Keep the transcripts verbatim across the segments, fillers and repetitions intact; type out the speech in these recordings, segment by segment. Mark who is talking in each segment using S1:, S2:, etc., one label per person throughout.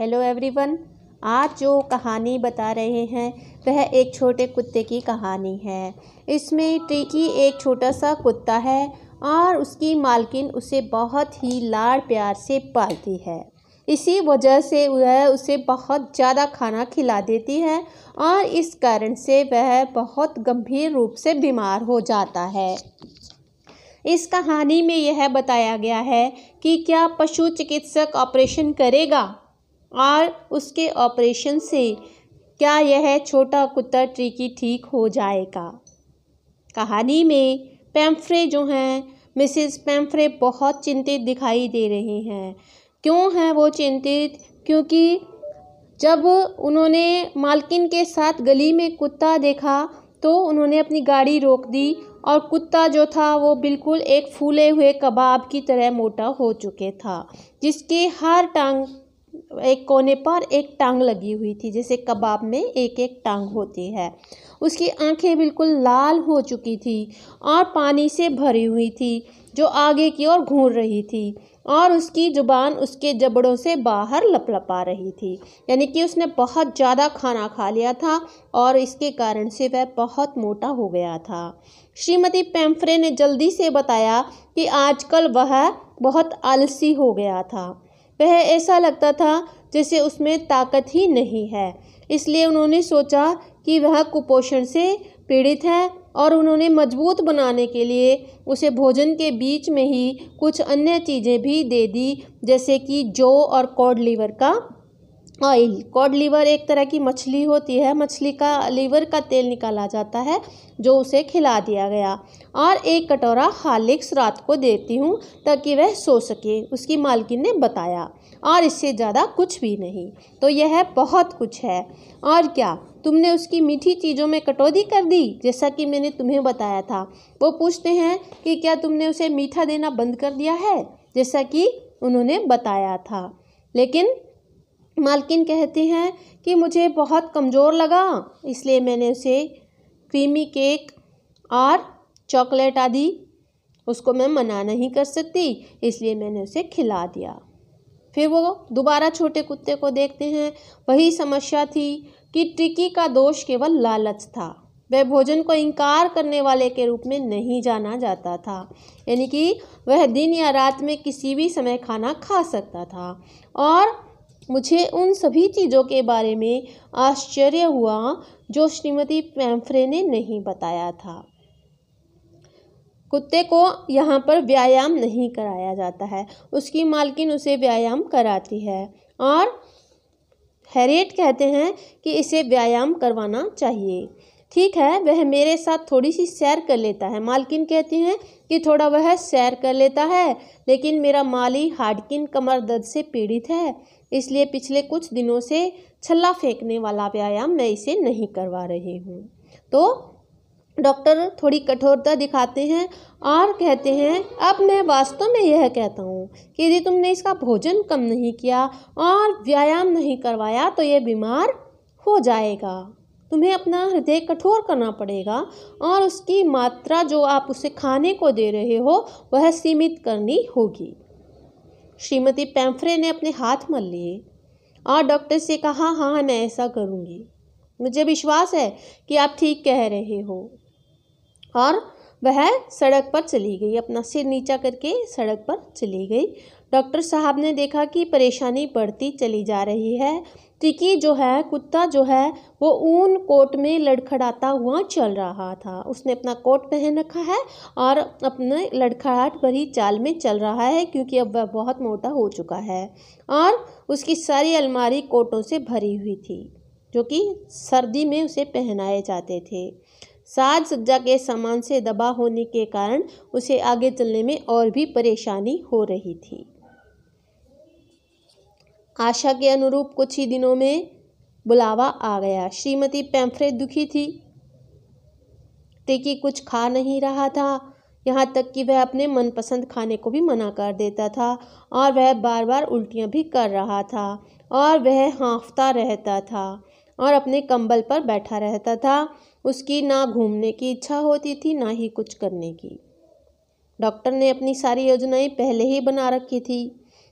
S1: Hello everyone. आज जो कहानी बता रहे हैं वह एक छोटे कुत्ते की कहानी है। इसमें ट्रिकी एक छोटा सा कुत्ता है और उसकी मालकिन उसे बहुत ही लाड़ प्यार से पालती है। इसी वजह से वह उसे बहुत ज़्यादा खाना खिला देती है और इस कारण से वह बहुत गंभीर रूप से बीमार हो जाता है। इस कहानी में यह बताया गया है कि क्या पशु चिकित्सक ऑपरेशन करेगा और उसके ऑपरेशन से क्या यह छोटा कुत्ता ट्रिकी ठीक हो जाएगा। कहानी में पैम्फ्रे जो हैं, मिसेस पैम्फ्रे बहुत चिंतित दिखाई दे रहे हैं। क्यों हैं वो चिंतित? क्योंकि जब उन्होंने मालकिन के साथ गली में कुत्ता देखा तो उन्होंने अपनी गाड़ी रोक दी और कुत्ता जो था वो बिल्कुल एक फूले हुए कबाब की तरह मोटा हो चुके था, जिसके हर टांग एक कोने पर एक टांग लगी हुई थी, जैसे कबाब में एक एक टांग होती है। उसकी आंखें बिल्कुल लाल हो चुकी थी और पानी से भरी हुई थी जो आगे की ओर घूर रही थी और उसकी जुबान उसके जबड़ों से बाहर लपलपा रही थी, यानी कि उसने बहुत ज़्यादा खाना खा लिया था और इसके कारण से वह बहुत मोटा हो गया था। श्रीमती पैम्फ्रे ने जल्दी से बताया कि आजकल वह बहुत आलसी हो गया था। वह ऐसा लगता था जैसे उसमें ताकत ही नहीं है। इसलिए उन्होंने सोचा कि वह कुपोषण से पीड़ित है और उन्होंने मजबूत बनाने के लिए उसे भोजन के बीच में ही कुछ अन्य चीज़ें भी दे दी, जैसे कि जौ और कॉड लीवर का ऑयल। कॉड लीवर एक तरह की मछली होती है, मछली का लीवर का तेल निकाला जाता है जो उसे खिला दिया गया। और एक कटोरा हॉर्लिक्स रात को देती हूँ ताकि वह सो सके, उसकी मालकिन ने बताया, और इससे ज़्यादा कुछ भी नहीं। तो यह बहुत कुछ है। और क्या तुमने उसकी मीठी चीज़ों में कटौती कर दी, जैसा कि मैंने तुम्हें बताया था। वो पूछते हैं कि क्या तुमने उसे मीठा देना बंद कर दिया है, जैसा कि उन्होंने बताया था। लेकिन मालकिन कहती हैं कि मुझे बहुत कमज़ोर लगा, इसलिए मैंने उसे क्रीमी केक और चॉकलेट आदि उसको मैं मना नहीं कर सकती, इसलिए मैंने उसे खिला दिया। फिर वो दोबारा छोटे कुत्ते को देखते हैं। वही समस्या थी कि ट्रिकी का दोष केवल लालच था। वह भोजन को इनकार करने वाले के रूप में नहीं जाना जाता था, यानी कि वह दिन या रात में किसी भी समय खाना खा सकता था। और मुझे उन सभी चीज़ों के बारे में आश्चर्य हुआ जो श्रीमती पैम्फ्रे ने नहीं बताया था। कुत्ते को यहाँ पर व्यायाम नहीं कराया जाता है, उसकी मालकिन उसे व्यायाम कराती है और हैरियट कहते हैं कि इसे व्यायाम करवाना चाहिए। ठीक है, वह मेरे साथ थोड़ी सी सैर कर लेता है। मालकिन कहती हैं कि थोड़ा वह सैर कर लेता है, लेकिन मेरा माली हार्डकिन कमर दर्द से पीड़ित है, इसलिए पिछले कुछ दिनों से छल्ला फेंकने वाला व्यायाम मैं इसे नहीं करवा रही हूँ। तो डॉक्टर थोड़ी कठोरता दिखाते हैं और कहते हैं, अब मैं वास्तव में यह कहता हूँ कि यदि तुमने इसका भोजन कम नहीं किया और व्यायाम नहीं करवाया तो यह बीमार हो जाएगा। तुम्हें अपना हृदय कठोर करना पड़ेगा और उसकी मात्रा जो आप उसे खाने को दे रहे हो वह सीमित करनी होगी। श्रीमती पैम्फ्रे ने अपने हाथ मल लिए और डॉक्टर से कहा, हाँ मैं ऐसा करूँगी, मुझे विश्वास है कि आप ठीक कह रहे हो। और वह सड़क पर चली गई, अपना सिर नीचा करके सड़क पर चली गई। डॉक्टर साहब ने देखा कि परेशानी बढ़ती चली जा रही है। ट्रिकी जो है, कुत्ता जो है, वो ऊन कोट में लड़खड़ाता हुआ चल रहा था। उसने अपना कोट पहन रखा है और अपने लड़खड़ाहट भरी चाल में चल रहा है, क्योंकि अब वह बहुत मोटा हो चुका है और उसकी सारी अलमारी कोटों से भरी हुई थी जो कि सर्दी में उसे पहनाए जाते थे। साज सज्जा के सामान से दबा होने के कारण उसे आगे चलने में और भी परेशानी हो रही थी। आशा के अनुरूप कुछ ही दिनों में बुलावा आ गया। श्रीमती पैम्फ्रे दुखी थी। ट्रिकी कुछ खा नहीं रहा था, यहाँ तक कि वह अपने मनपसंद खाने को भी मना कर देता था और वह बार बार उल्टियाँ भी कर रहा था और वह हाँफता रहता था और अपने कंबल पर बैठा रहता था। उसकी ना घूमने की इच्छा होती थी ना ही कुछ करने की। डॉक्टर ने अपनी सारी योजनाएं पहले ही बना रखी थी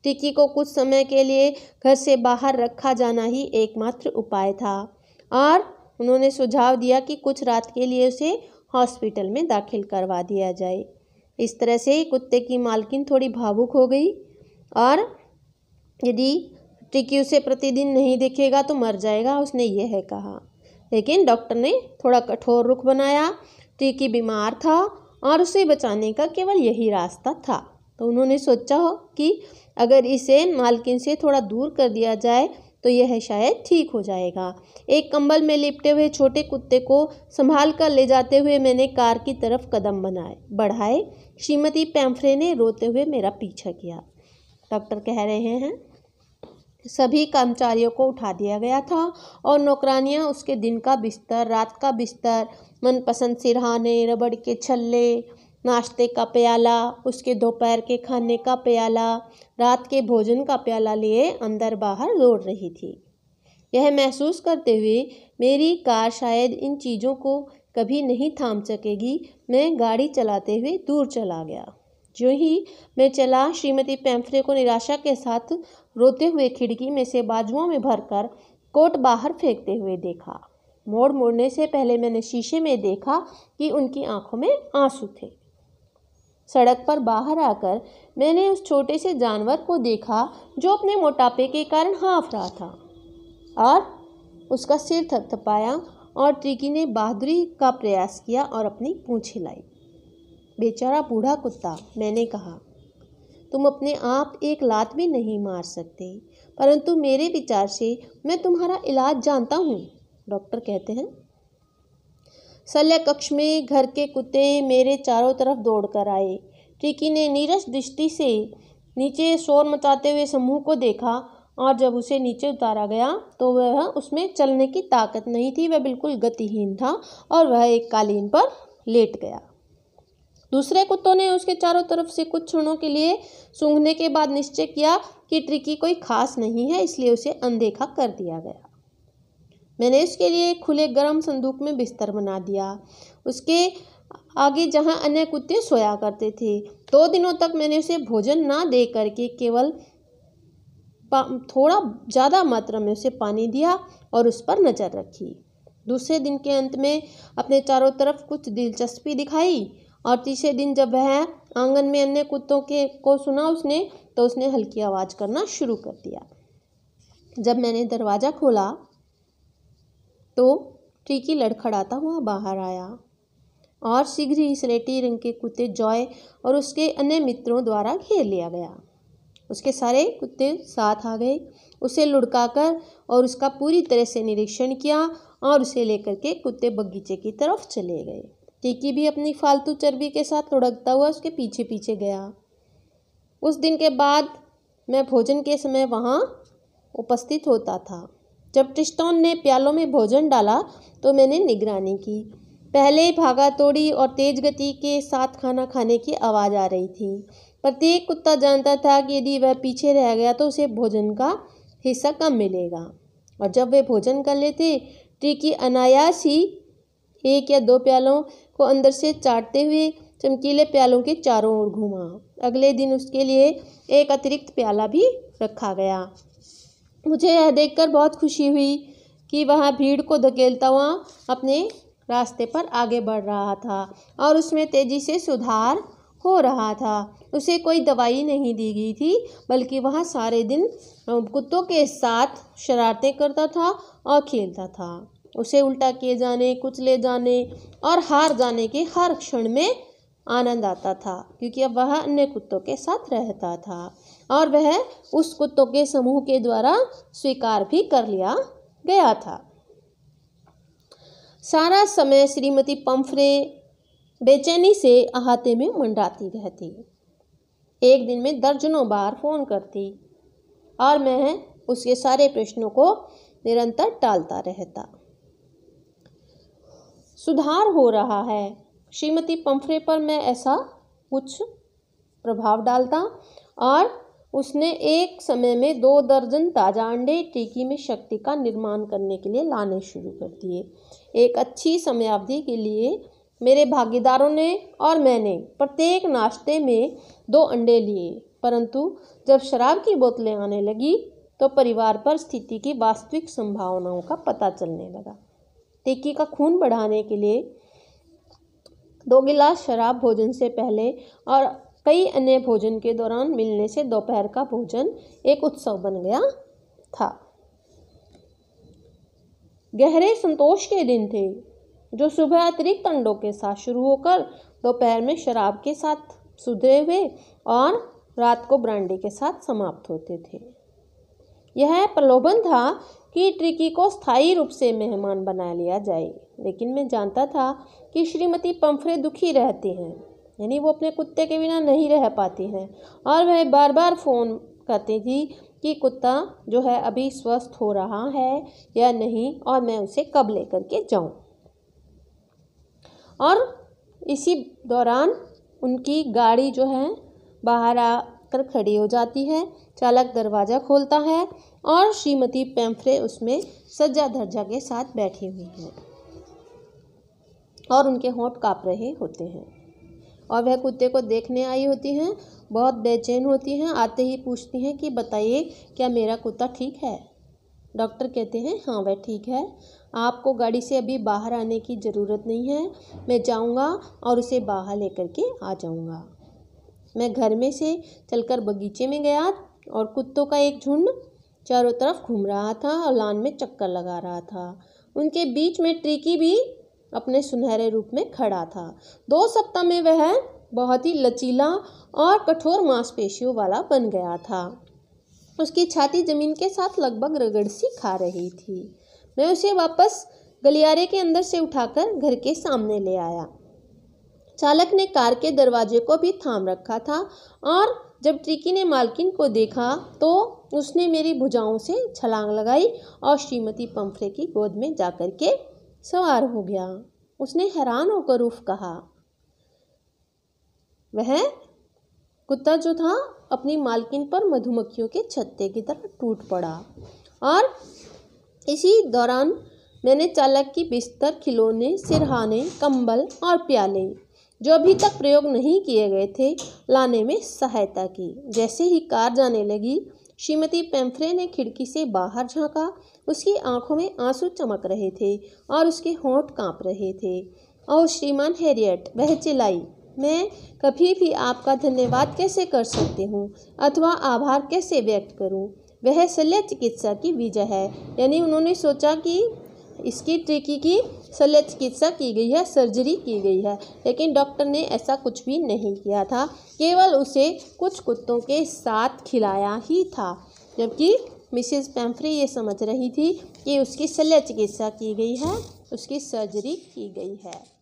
S1: टिकी को कुछ समय के लिए घर से बाहर रखा जाना ही एकमात्र उपाय था और उन्होंने सुझाव दिया कि कुछ रात के लिए उसे हॉस्पिटल में दाखिल करवा दिया जाए। इस तरह से कुत्ते की मालकिन थोड़ी भावुक हो गई और यदि टिकी उसे प्रतिदिन नहीं देखेगा तो मर जाएगा, उसने यह कहा। लेकिन डॉक्टर ने थोड़ा कठोर रुख बनाया। टिकी बीमार था और उसे बचाने का केवल यही रास्ता था। तो उन्होंने सोचा हो कि अगर इसे मालकिन से थोड़ा दूर कर दिया जाए तो यह शायद ठीक हो जाएगा। एक कंबल में लिपटे हुए छोटे कुत्ते को संभाल कर ले जाते हुए मैंने कार की तरफ कदम बनाए बढ़ाए। श्रीमती पैम्फ्रे ने रोते हुए मेरा पीछा किया। डॉक्टर कह रहे हैं, सभी कर्मचारियों को उठा दिया गया था और नौकरानियां उसके दिन का बिस्तर, रात का बिस्तर, मनपसंद सिरहाने, रबड़ के छल्ले, नाश्ते का प्याला, उसके दोपहर के खाने का प्याला, रात के भोजन का प्याला लिए अंदर बाहर दौड़ रही थी। यह महसूस करते हुए मेरी कार शायद इन चीज़ों को कभी नहीं थाम सकेगी, मैं गाड़ी चलाते हुए दूर चला गया। जो ही मैं चला, श्रीमती पैम्फ्रे को निराशा के साथ रोते हुए खिड़की में से बाजुओं में भरकर कोट बाहर फेंकते हुए देखा। मोड़ मोड़ने से पहले मैंने शीशे में देखा कि उनकी आंखों में आंसू थे। सड़क पर बाहर आकर मैंने उस छोटे से जानवर को देखा जो अपने मोटापे के कारण हाँफ रहा था और उसका सिर थपथपाया और टिकी ने बहादुरी का प्रयास किया और अपनी पूंछ हिलाई। बेचारा बूढ़ा कुत्ता, मैंने कहा, तुम अपने आप एक लात भी नहीं मार सकते, परंतु मेरे विचार से मैं तुम्हारा इलाज जानता हूँ। डॉक्टर कहते हैं। शल्य कक्ष में घर के कुत्ते मेरे चारों तरफ दौड़कर आए। टिकी ने नीरस दृष्टि से नीचे शोर मचाते हुए समूह को देखा और जब उसे नीचे उतारा गया तो वह उसमें चलने की ताकत नहीं थी। वह बिल्कुल गतिहीन था और वह एक कालीन पर लेट गया। दूसरे कुत्तों ने उसके चारों तरफ से कुछ क्षणों के लिए सूंघने के बाद निश्चय किया कि टिकी कोई खास नहीं है, इसलिए उसे अनदेखा कर दिया गया। मैंने उसके लिए एक खुले गर्म संदूक में बिस्तर बना दिया, उसके आगे जहां अन्य कुत्ते सोया करते थे। दो दिनों तक मैंने उसे भोजन ना दे करके केवल थोड़ा ज़्यादा मात्रा में उसे पानी दिया और उस पर नज़र रखी। दूसरे दिन के अंत में अपने चारों तरफ कुछ दिलचस्पी दिखाई और तीसरे दिन जब वह आंगन में अन्य कुत्तों के को सुना उसने तो उसने हल्की आवाज़ करना शुरू कर दिया। जब मैंने दरवाज़ा खोला तो टिकी लड़खड़ाता हुआ बाहर आया और शीघ्र ही स्लेटी रंग के कुत्ते जॉय और उसके अन्य मित्रों द्वारा घेर लिया गया। उसके सारे कुत्ते साथ आ गए, उसे लुढ़काकर और उसका पूरी तरह से निरीक्षण किया और उसे लेकर के कुत्ते बगीचे की तरफ चले गए। टिकी भी अपनी फालतू चर्बी के साथ लुढ़कता हुआ उसके पीछे पीछे गया। उस दिन के बाद मैं भोजन के समय वहाँ उपस्थित होता था। जब ट्रिस्टोन ने प्यालों में भोजन डाला तो मैंने निगरानी की। पहले भागा तोड़ी और तेज गति के साथ खाना खाने की आवाज़ आ रही थी। प्रत्येक कुत्ता जानता था कि यदि वह पीछे रह गया तो उसे भोजन का हिस्सा कम मिलेगा और जब वे भोजन कर लेते टिकी अनायास ही एक या दो प्यालों को अंदर से चाटते हुए चमकीले प्यालों के चारों ओर घूमा। अगले दिन उसके लिए एक अतिरिक्त प्याला भी रखा गया। मुझे यह देखकर बहुत खुशी हुई कि वह भीड़ को धकेलता हुआ अपने रास्ते पर आगे बढ़ रहा था और उसमें तेजी से सुधार हो रहा था। उसे कोई दवाई नहीं दी गई थी, बल्कि वह सारे दिन कुत्तों के साथ शरारतें करता था और खेलता था। उसे उल्टा किए जाने, कुचले जाने और हार जाने के हर क्षण में आनंद आता था, क्योंकि अब वह अन्य कुत्तों के साथ रहता था और वह उस कुत्तों के समूह के द्वारा स्वीकार भी कर लिया गया था। सारा समय श्रीमती पैम्फ्रे बेचैनी से अहाते में मंडराती रहती। एक दिन में दर्जनों बार फोन करती और मैं उसके सारे प्रश्नों को निरंतर टालता रहता। सुधार हो रहा है, श्रीमती पैम्फ्रे पर मैं ऐसा कुछ प्रभाव डालता और उसने एक समय में दो दर्जन ताज़ा अंडे टिकी में शक्ति का निर्माण करने के लिए लाने शुरू कर दिए। एक अच्छी समयावधि के लिए मेरे भागीदारों ने और मैंने प्रत्येक नाश्ते में दो अंडे लिए। परंतु जब शराब की बोतलें आने लगी तो परिवार पर स्थिति की वास्तविक संभावनाओं का पता चलने लगा। टिकी का खून बढ़ाने के लिए दो गिलास शराब भोजन से पहले और कई अन्य भोजन के दौरान मिलने से दोपहर का भोजन एक उत्सव बन गया था। गहरे संतोष के दिन थे जो सुबह अतिरिक्त अंडों के साथ शुरू होकर दोपहर में शराब के साथ सुधरे हुए और रात को ब्रांडी के साथ समाप्त होते थे। यह प्रलोभन था कि ट्रिकी को स्थायी रूप से मेहमान बना लिया जाए, लेकिन मैं जानता था कि श्रीमती पंफ्रे दुखी रहती हैं, यानी वो अपने कुत्ते के बिना नहीं रह पाती हैं, और वह बार बार फ़ोन करती थी कि कुत्ता जो है अभी स्वस्थ हो रहा है या नहीं और मैं उसे कब लेकर के जाऊं। और इसी दौरान उनकी गाड़ी जो है बाहर आकर खड़ी हो जाती है, चालक दरवाज़ा खोलता है और श्रीमती पेम्फ्रे उसमें सज्जा धज्जा के साथ बैठी हुई हैं और उनके होंठ काँप रहे होते हैं और वह कुत्ते को देखने आई होती हैं। बहुत बेचैन होती हैं। आते ही पूछती हैं कि बताइए क्या मेरा कुत्ता ठीक है। डॉक्टर कहते हैं हाँ वह ठीक है, आपको गाड़ी से अभी बाहर आने की ज़रूरत नहीं है, मैं जाऊंगा और उसे बाहर लेकर के आ जाऊंगा। मैं घर में से चलकर बगीचे में गया और कुत्तों का एक झुंड चारों तरफ घूम रहा था और लान में चक्कर लगा रहा था। उनके बीच में ट्रिकी भी अपने सुनहरे रूप में खड़ा था। दो सप्ताह में वह बहुत ही लचीला और कठोर मांसपेशियों वाला बन गया था। उसकी छाती जमीन के साथ लगभग रगड़ सी खा रही थी। मैं उसे वापस गलियारे के अंदर से उठाकर घर के सामने ले आया। चालक ने कार के दरवाजे को भी थाम रखा था और जब ट्रिकी ने मालकिन को देखा तो उसने मेरी भुजाओं से छलांग लगाई और श्रीमती पंफ्रे की गोद में जाकर के सवार हो गया। उसने हैरान होकर उफ कहा। वह कुत्ता जो था अपनी मालकिन पर मधुमक्खियों के छत्ते की तरह टूट पड़ा और इसी दौरान मैंने चालक की बिस्तर, खिलौने, सिरहाने, कंबल और प्याले जो अभी तक प्रयोग नहीं किए गए थे लाने में सहायता की। जैसे ही कार जाने लगी श्रीमती पेम्फ्रे ने खिड़की से बाहर झांका। उसकी आंखों में आंसू चमक रहे थे और उसके होंठ कांप रहे थे। और श्रीमान हैरियट, वह चिल्लाई, मैं कभी भी आपका धन्यवाद कैसे कर सकती हूँ अथवा आभार कैसे व्यक्त करूँ। वह शल्य चिकित्सा की विजय है, यानी उन्होंने सोचा कि इसकी ट्रिकी की शल्य चिकित्सा की गई है, सर्जरी की गई है, लेकिन डॉक्टर ने ऐसा कुछ भी नहीं किया था, केवल उसे कुछ कुत्तों के साथ खिलाया ही था। जबकि मिसेस पेम्फ्रे ये समझ रही थी कि उसकी शल्य चिकित्सा की गई है, उसकी सर्जरी की गई है।